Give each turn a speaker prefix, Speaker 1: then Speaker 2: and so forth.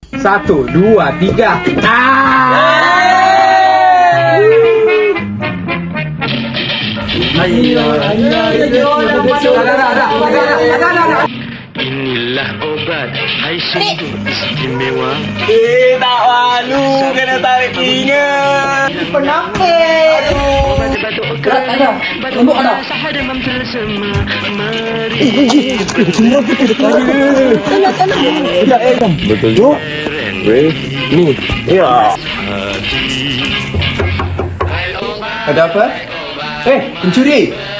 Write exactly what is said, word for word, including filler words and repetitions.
Speaker 1: Satu, dua, tiga. Ah! Ayo, ayo, ayo.
Speaker 2: Inilah obat. Hai sungguh istimewa.
Speaker 3: Eh, tak malu kena tarik pinggan.
Speaker 1: Kenapa?
Speaker 2: Obat batuk
Speaker 1: Berat
Speaker 2: kering.
Speaker 1: ada.
Speaker 2: Batuk
Speaker 1: Lembut ada.
Speaker 2: basah demam selesema. Mari.
Speaker 3: Betul juga. Weh, ni. Ya.
Speaker 1: Ada apa? Eh, pencuri.